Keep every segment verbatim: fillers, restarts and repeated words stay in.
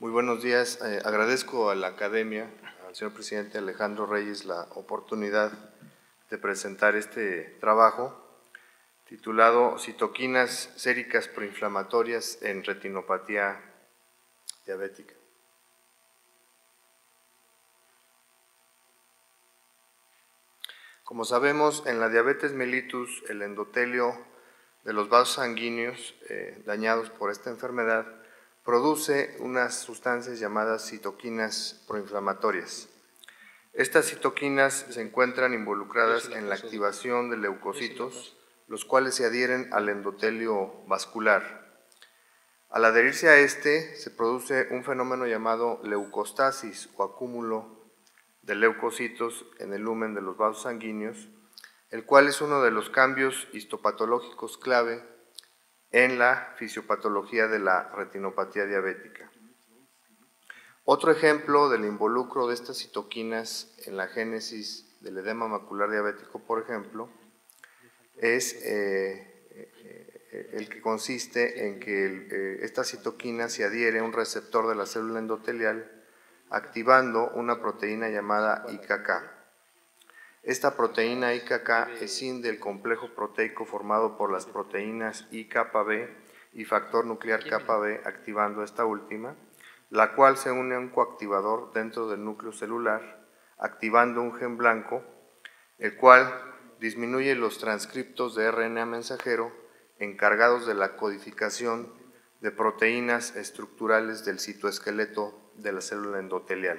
Muy buenos días. Eh, agradezco a la Academia, al señor presidente Alejandro Reyes, la oportunidad de presentar este trabajo titulado Citoquinas séricas proinflamatorias en retinopatía diabética. Como sabemos, en la diabetes mellitus, el endotelio de los vasos sanguíneos eh, dañados por esta enfermedad produce unas sustancias llamadas citoquinas proinflamatorias. Estas citoquinas se encuentran involucradas en la activación de leucocitos, los cuales se adhieren al endotelio vascular. Al adherirse a este, se produce un fenómeno llamado leucostasis o acúmulo de leucocitos en el lumen de los vasos sanguíneos, el cual es uno de los cambios histopatológicos clave en la fisiopatología de la retinopatía diabética. Otro ejemplo del involucro de estas citoquinas en la génesis del edema macular diabético, por ejemplo, es eh, eh, el que consiste en que el, eh, esta citoquina se adhiere a un receptor de la célula endotelial activando una proteína llamada I K K. Esta proteína I K K escinde el complejo proteico formado por las proteínas I K B y factor nuclear K B, activando esta última, la cual se une a un coactivador dentro del núcleo celular, activando un gen blanco, el cual disminuye los transcriptos de R N A mensajero encargados de la codificación de proteínas estructurales del citoesqueleto de la célula endotelial,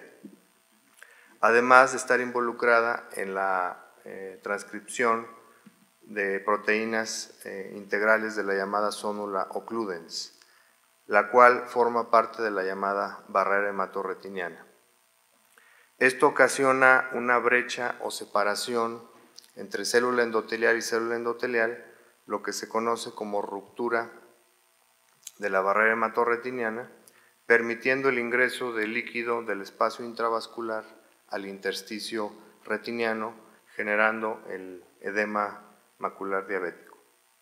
además de estar involucrada en la eh, transcripción de proteínas eh, integrales de la llamada zonula occludens, la cual forma parte de la llamada barrera hematorretiniana. Esto ocasiona una brecha o separación entre célula endotelial y célula endotelial, lo que se conoce como ruptura de la barrera hematorretiniana, permitiendo el ingreso de líquido del espacio intravascular al intersticio retiniano, generando el edema macular diabético.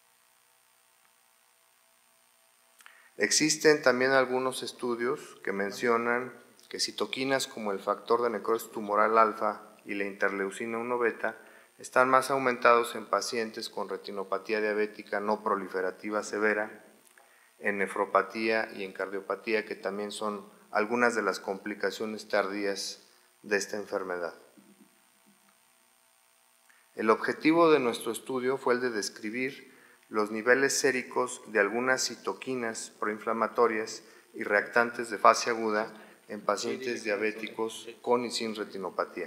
Existen también algunos estudios que mencionan que citoquinas como el factor de necrosis tumoral alfa y la interleucina uno beta están más aumentados en pacientes con retinopatía diabética no proliferativa severa, en nefropatía y en cardiopatía, que también son algunas de las complicaciones tardías de esta enfermedad. El objetivo de nuestro estudio fue el de describir los niveles séricos de algunas citoquinas proinflamatorias y reactantes de fase aguda en pacientes diabéticos con y sin retinopatía.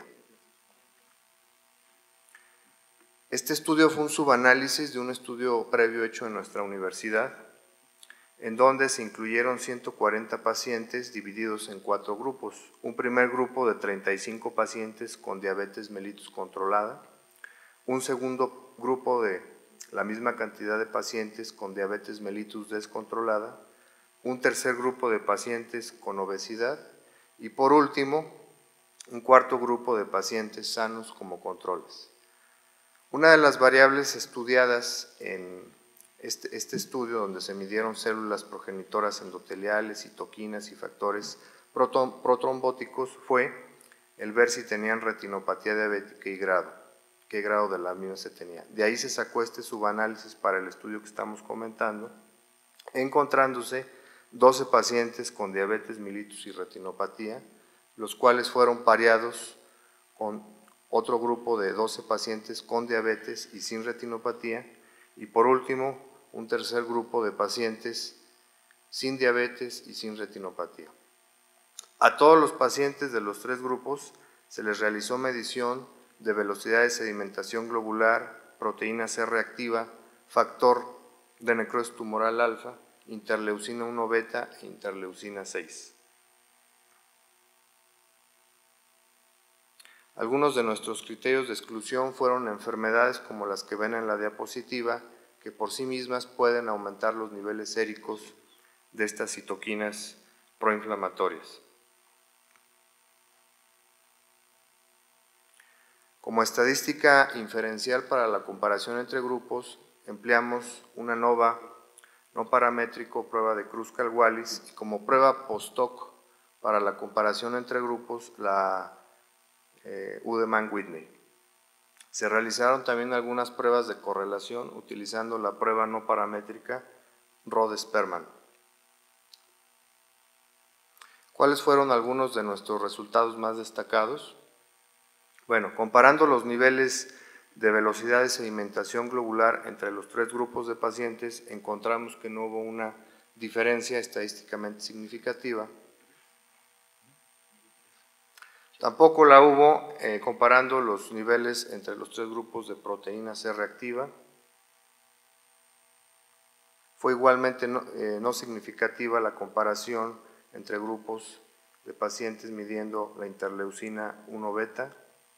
Este estudio fue un subanálisis de un estudio previo hecho en nuestra universidad, en donde se incluyeron ciento cuarenta pacientes divididos en cuatro grupos. Un primer grupo de treinta y cinco pacientes con diabetes mellitus controlada, un segundo grupo de la misma cantidad de pacientes con diabetes mellitus descontrolada, un tercer grupo de pacientes con obesidad y por último, un cuarto grupo de pacientes sanos como controles. Una de las variables estudiadas en Este, este estudio, donde se midieron células progenitoras endoteliales, citoquinas y factores proton, protrombóticos, fue el ver si tenían retinopatía diabética y grado, qué grado de la misma se tenía. De ahí se sacó este subanálisis para el estudio que estamos comentando, encontrándose doce pacientes con diabetes mellitus y retinopatía, los cuales fueron pareados con otro grupo de doce pacientes con diabetes y sin retinopatía, y por último, un tercer grupo de pacientes sin diabetes y sin retinopatía. A todos los pacientes de los tres grupos se les realizó medición de velocidad de sedimentación globular, proteína C reactiva, factor de necrosis tumoral alfa, interleucina uno beta e interleucina seis. Algunos de nuestros criterios de exclusión fueron enfermedades como las que ven en la diapositiva, que por sí mismas pueden aumentar los niveles séricos de estas citoquinas proinflamatorias. Como estadística inferencial para la comparación entre grupos, empleamos una NOVA no paramétrico, prueba de Kruskal-Wallis, y como prueba post-hoc para la comparación entre grupos la eh, Udeman-Whitney. Se realizaron también algunas pruebas de correlación utilizando la prueba no paramétrica Rode-Sperman. ¿Cuáles fueron algunos de nuestros resultados más destacados? Bueno, comparando los niveles de velocidad de sedimentación globular entre los tres grupos de pacientes, encontramos que no hubo una diferencia estadísticamente significativa. Tampoco la hubo eh, comparando los niveles entre los tres grupos de proteína C reactiva. Fue igualmente no, eh, no significativa la comparación entre grupos de pacientes midiendo la interleucina uno beta,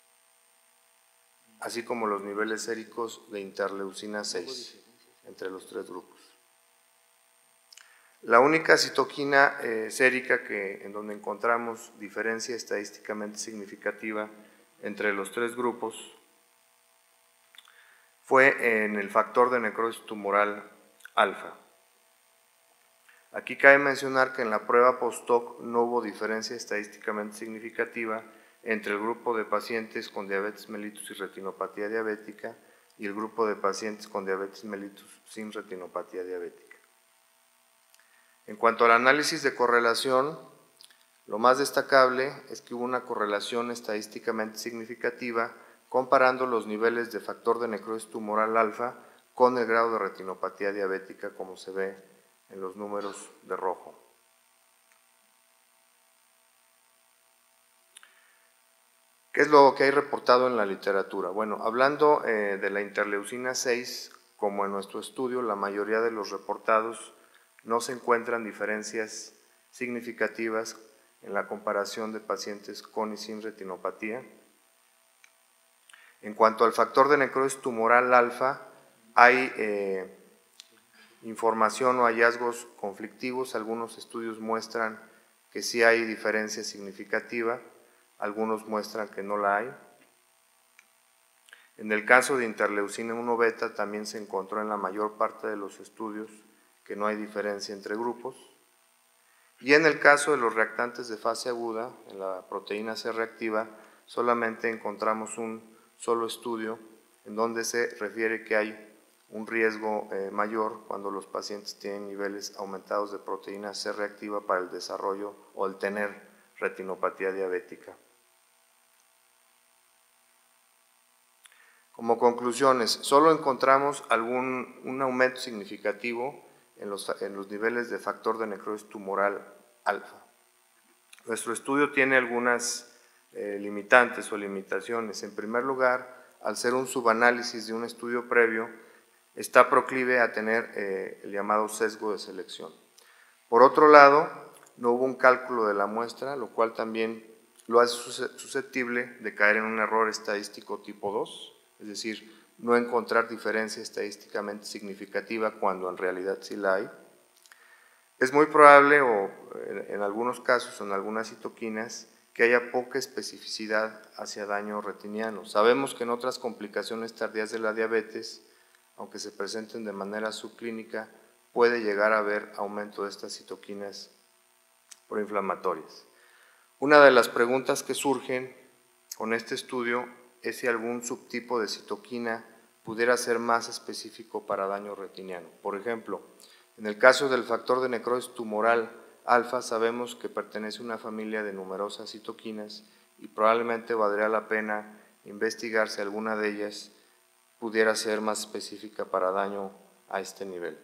así como los niveles séricos de interleucina seis entre los tres grupos. La única citoquina eh, sérica que, en donde encontramos diferencia estadísticamente significativa entre los tres grupos fue en el factor de necrosis tumoral alfa. Aquí cabe mencionar que en la prueba post-hoc no hubo diferencia estadísticamente significativa entre el grupo de pacientes con diabetes mellitus y retinopatía diabética y el grupo de pacientes con diabetes mellitus sin retinopatía diabética. En cuanto al análisis de correlación, lo más destacable es que hubo una correlación estadísticamente significativa comparando los niveles de factor de necrosis tumoral alfa con el grado de retinopatía diabética, como se ve en los números de rojo. ¿Qué es lo que hay reportado en la literatura? Bueno, hablando eh, de la interleucina seis, como en nuestro estudio, la mayoría de los reportados no se encuentran diferencias significativas en la comparación de pacientes con y sin retinopatía. En cuanto al factor de necrosis tumoral alfa, hay eh, información o hallazgos conflictivos. Algunos estudios muestran que sí hay diferencia significativa, algunos muestran que no la hay. En el caso de interleucina uno beta también se encontró en la mayor parte de los estudios que no hay diferencia entre grupos. Y en el caso de los reactantes de fase aguda, en la proteína C reactiva, solamente encontramos un solo estudio en donde se refiere que hay un riesgo eh, mayor cuando los pacientes tienen niveles aumentados de proteína C reactiva para el desarrollo o el tener retinopatía diabética. Como conclusiones, solo encontramos algún un aumento significativo en los, en los niveles de factor de necrosis tumoral alfa. Nuestro estudio tiene algunas eh, limitantes o limitaciones. En primer lugar, al ser un subanálisis de un estudio previo, está proclive a tener eh, el llamado sesgo de selección. Por otro lado, no hubo un cálculo de la muestra, lo cual también lo hace susceptible de caer en un error estadístico tipo dos, es decir, no encontrar diferencia estadísticamente significativa cuando en realidad sí la hay. Es muy probable, o en, en algunos casos, en algunas citoquinas, que haya poca especificidad hacia daño retiniano. Sabemos que en otras complicaciones tardías de la diabetes, aunque se presenten de manera subclínica, puede llegar a haber aumento de estas citoquinas proinflamatorias. Una de las preguntas que surgen con este estudio es si algún subtipo de citoquina pudiera ser más específico para daño retiniano. Por ejemplo, en el caso del factor de necrosis tumoral alfa, sabemos que pertenece a una familia de numerosas citoquinas y probablemente valdría la pena investigar si alguna de ellas pudiera ser más específica para daño a este nivel.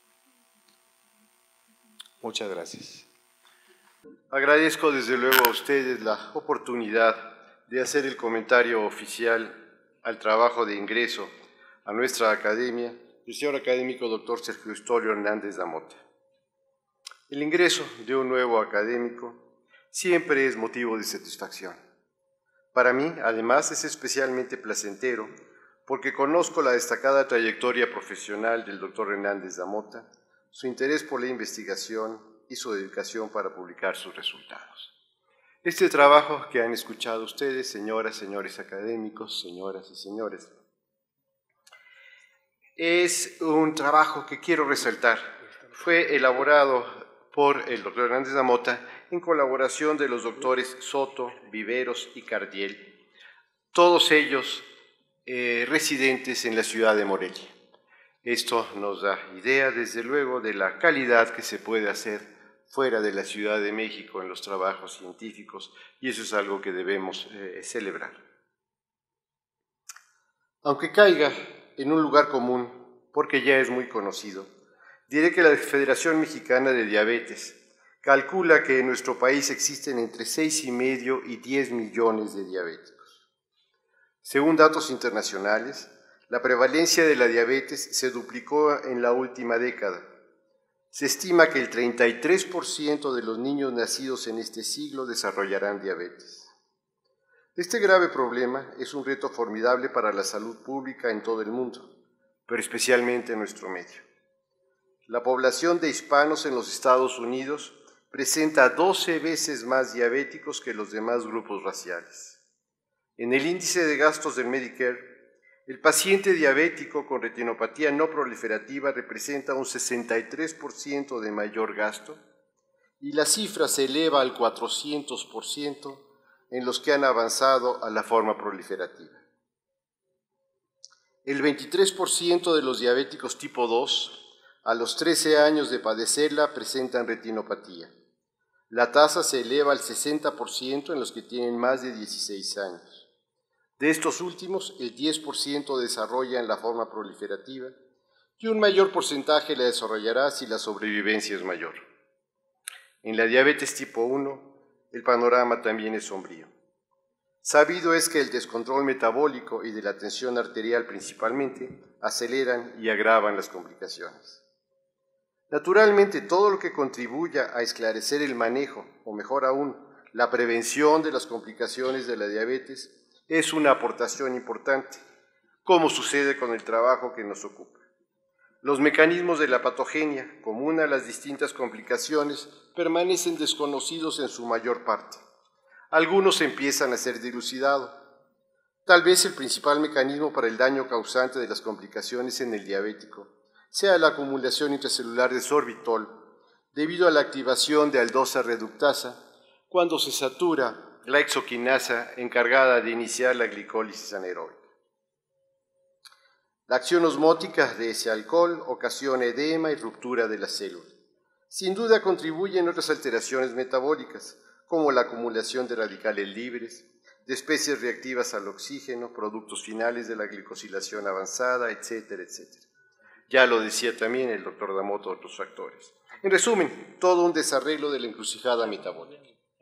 Muchas gracias. Agradezco desde luego a ustedes la oportunidad de hacer el comentario oficial al trabajo de ingreso a nuestra academia del señor académico doctor Sergio Historio Hernández Damota. El ingreso de un nuevo académico siempre es motivo de satisfacción. Para mí, además, es especialmente placentero porque conozco la destacada trayectoria profesional del doctor Hernández Damota, su interés por la investigación y su dedicación para publicar sus resultados. Este trabajo que han escuchado ustedes, señoras, señores académicos, señoras y señores, es un trabajo que quiero resaltar. Fue elaborado por el doctor Hernández Damota, en colaboración de los doctores Soto, Viveros y Cardiel, todos ellos eh, residentes en la ciudad de Morelia. Esto nos da idea, desde luego, de la calidad que se puede hacer fuera de la Ciudad de México en los trabajos científicos, y eso es algo que debemos eh, celebrar. Aunque caiga en un lugar común, porque ya es muy conocido, diré que la Federación Mexicana de Diabetes calcula que en nuestro país existen entre seis y medio y diez millones de diabéticos. Según datos internacionales, la prevalencia de la diabetes se duplicó en la última década. Se estima que el treinta y tres por ciento de los niños nacidos en este siglo desarrollarán diabetes. Este grave problema es un reto formidable para la salud pública en todo el mundo, pero especialmente en nuestro medio. La población de hispanos en los Estados Unidos presenta doce veces más diabéticos que los demás grupos raciales. En el índice de gastos del Medicare, el paciente diabético con retinopatía no proliferativa representa un sesenta y tres por ciento de mayor gasto y la cifra se eleva al cuatrocientos por ciento en los que han avanzado a la forma proliferativa. El veintitrés por ciento de los diabéticos tipo dos a los trece años de padecerla presentan retinopatía. La tasa se eleva al sesenta por ciento en los que tienen más de dieciséis años. De estos últimos, el diez por ciento desarrollan la forma proliferativa y un mayor porcentaje la desarrollará si la sobrevivencia es mayor. En la diabetes tipo uno, el panorama también es sombrío. Sabido es que el descontrol metabólico y de la tensión arterial principalmente aceleran y agravan las complicaciones. Naturalmente, todo lo que contribuya a esclarecer el manejo, o mejor aún, la prevención de las complicaciones de la diabetes, es una aportación importante, como sucede con el trabajo que nos ocupa. Los mecanismos de la patogenia, común a las distintas complicaciones, permanecen desconocidos en su mayor parte. Algunos empiezan a ser dilucidados. Tal vez el principal mecanismo para el daño causante de las complicaciones en el diabético sea la acumulación intracelular de sorbitol, debido a la activación de aldosa reductasa, cuando se satura la exoquinasa encargada de iniciar la glicólisis anaeróbica. La acción osmótica de ese alcohol ocasiona edema y ruptura de la célula. Sin duda contribuyen otras alteraciones metabólicas, como la acumulación de radicales libres, de especies reactivas al oxígeno, productos finales de la glicosilación avanzada, etcétera, etcétera. Ya lo decía también el doctor Damota, otros factores. En resumen, todo un desarreglo de la encrucijada metabólica.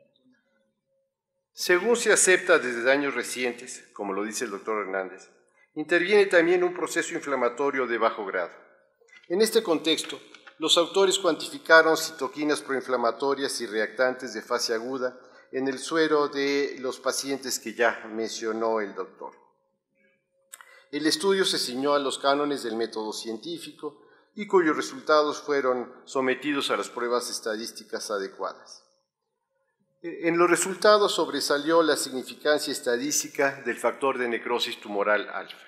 Según se acepta desde años recientes, como lo dice el doctor Hernández, interviene también un proceso inflamatorio de bajo grado. En este contexto, los autores cuantificaron citoquinas proinflamatorias y reactantes de fase aguda en el suero de los pacientes que ya mencionó el doctor. El estudio se ciñó a los cánones del método científico y cuyos resultados fueron sometidos a las pruebas estadísticas adecuadas. En los resultados sobresalió la significancia estadística del factor de necrosis tumoral alfa.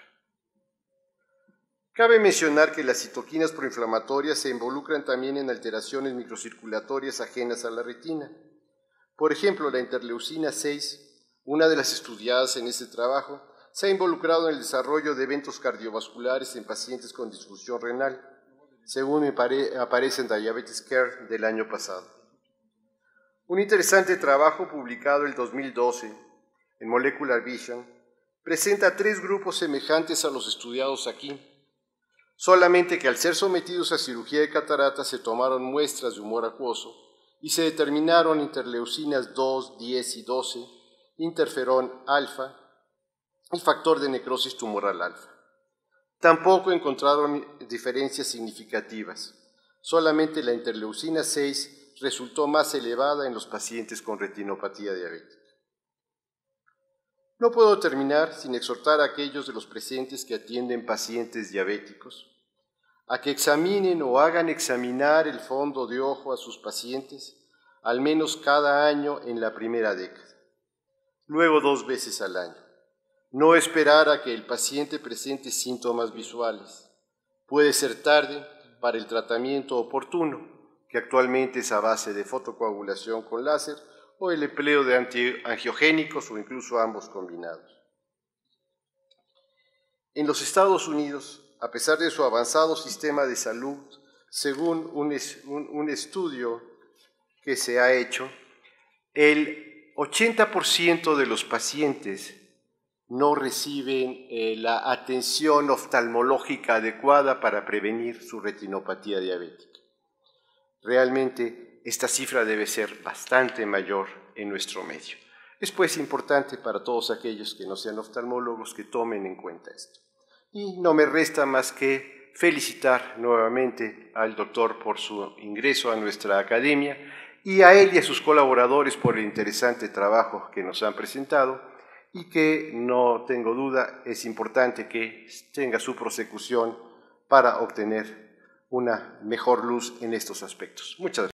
Cabe mencionar que las citoquinas proinflamatorias se involucran también en alteraciones microcirculatorias ajenas a la retina. Por ejemplo, la interleucina seis, una de las estudiadas en este trabajo, se ha involucrado en el desarrollo de eventos cardiovasculares en pacientes con disfunción renal, según aparece en Diabetes Care del año pasado. Un interesante trabajo publicado el dos mil doce en Molecular Vision presenta tres grupos semejantes a los estudiados aquí, solamente que al ser sometidos a cirugía de catarata se tomaron muestras de humor acuoso y se determinaron interleucinas dos, diez y doce, interferón alfa y factor de necrosis tumoral alfa. Tampoco encontraron diferencias significativas, solamente la interleucina seis resultó más elevada en los pacientes con retinopatía diabética. No puedo terminar sin exhortar a aquellos de los presentes que atienden pacientes diabéticos a que examinen o hagan examinar el fondo de ojo a sus pacientes al menos cada año en la primera década, luego dos veces al año. No esperar a que el paciente presente síntomas visuales. Puede ser tarde para el tratamiento oportuno, que actualmente es a base de fotocoagulación con láser o el empleo de antiangiogénicos o incluso ambos combinados. En los Estados Unidos, a pesar de su avanzado sistema de salud, según un, un, un estudio que se ha hecho, el ochenta por ciento de los pacientes no reciben eh, la atención oftalmológica adecuada para prevenir su retinopatía diabética. Realmente esta cifra debe ser bastante mayor en nuestro medio. Es pues importante para todos aquellos que no sean oftalmólogos que tomen en cuenta esto. Y no me resta más que felicitar nuevamente al doctor por su ingreso a nuestra academia y a él y a sus colaboradores por el interesante trabajo que nos han presentado y que, no tengo duda, es importante que tenga su prosecución para obtener una mejor luz en estos aspectos. Muchas gracias.